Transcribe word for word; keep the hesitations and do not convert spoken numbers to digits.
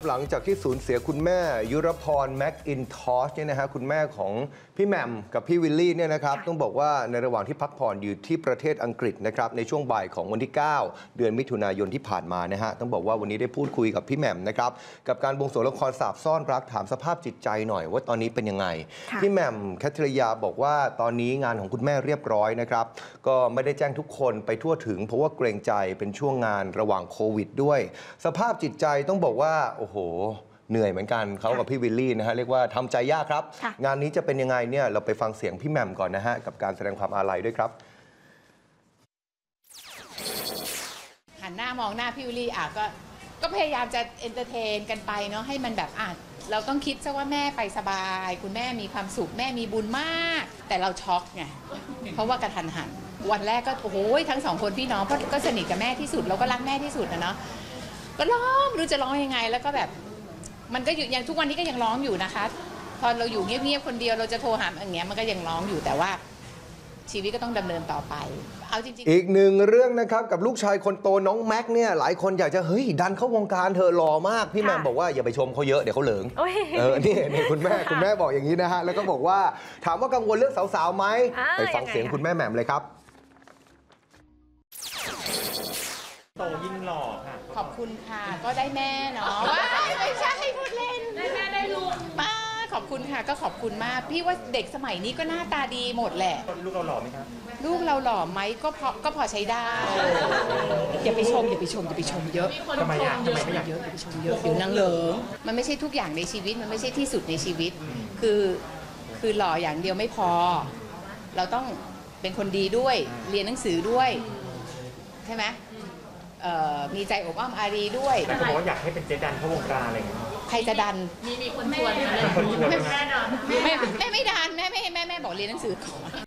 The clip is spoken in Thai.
หลังจากที่สูญเสียคุณแม่ยุรพรแม็กอินทอชเนี่ยนะฮะคุณแม่ของพี่แหม่มกับพี่วิลลี่เนี่ยนะครับต้องบอกว่าในระหว่างที่พักผ่อนอยู่ที่ประเทศอังกฤษนะครับในช่วงบ่ายของวันที่ เก้า เดือนมิถุนายนที่ผ่านมานะฮะต้องบอกว่าวันนี้ได้พูดคุยกับพี่แหม่มนะครับกับการบวงสรวงละครสาบซ่อนรักถามสภาพจิตใจหน่อยว่าตอนนี้เป็นยังไงพี่แหม่มแคทริยาบอกว่าตอนนี้งานของคุณแม่เรียบร้อยนะครับก็ไม่ได้แจ้งทุกคนไปทั่วถึงเพราะว่าเกรงใจเป็นช่วงงานระหว่างโควิดด้วยสภาพจิตใจต้องบอกว่าโอ้โหเหนื่อยเหมือนกันเขากับพี่วิลลี่นะฮะเรียกว่าทำใจยากครับงานนี้จะเป็นยังไงเนี่ยเราไปฟังเสียงพี่แหม่มก่อนนะฮะกับการแสดงความอาลัยด้วยครับหันหน้ามองหน้าพี่วิลลี่อ่ะก็ก็พยายามจะเอนเตอร์เทนกันไปเนาะให้มันแบบอ่ะเราต้องคิดซะว่าแม่ไปสบายคุณแม่มีความสุขแม่มีบุญมากแต่เราช็อกไงเพราะว่ากระทันหันวันแรกก็โอ้โหทั้งสองคนพี่น้องเพราะก็สนิทกับแม่ที่สุดเราก็รักแม่ที่สุดนะเนาะก็ร้องไม่รู้จะร้องยังไงแล้วก็แบบมันก็อยู่อย่างทุกวันนี้ก็ยังร้องอยู่นะคะพอเราอยู่เงียบๆคนเดียวเราจะโทรหาอย่างเงี้ยมันก็ยังร้องอยู่แต่ว่าชีวิตก็ต้องดำเนินต่อไปเอาจริงๆอีกหนึ่งเรื่องนะครับกับลูกชายคนโตน้องแม็กเนี่ยหลายคนอยากจะเฮ้ยดันเข้าวงการเธอหล่อมากพี่แหม่มบอกว่าอย่าไปชมเขาเยอะเดี๋ยวเขาเหลิงเออนี่นี่คุณแม่คุณแม่บอกอย่างนี้นะฮะแล้วก็บอกว่าถามว่ากังวลเรื่องสาวๆไหมไปฟังเสียงคุณแม่แหม่มเลยครับโตยิ่งหล่อค่ะขอบคุณค่ะก็ได้แม่เนาะไม่ใช่พูดเล่นได้แม่ได้ลูกป้าขอบคุณค่ะก็ขอบคุณมากพี่ว่าเด็กสมัยนี้ก็หน้าตาดีหมดแหละลูกเราหล่อไหมครับลูกเราหล่อไหมก็พอก็พอใช้ได้อย่าไปชมอย่าไปชมอย่าไปชมเยอะทำไมอ่ะทำไมไม่อยากเยอะอย่าไปชมเยอะเดี๋ยวนางเหลิงมันไม่ใช่ทุกอย่างในชีวิตมันไม่ใช่ที่สุดในชีวิตคือคือหล่ออย่างเดียวไม่พอเราต้องเป็นคนดีด้วยเรียนหนังสือด้วยใช่ไหมมีใจอบอ้อมอารีด้วยแต่เขาบอกว่าอยากให้เป็นเจดันเข้าวงการอะไรอย่างเงี้ยใครจะดันมีมีคนชวนอะไรคนชวนแม่ดันแม่แม่ไม่ดันแม่ไม่แม่แม่แม่บอกเรียนหนังสือก่อน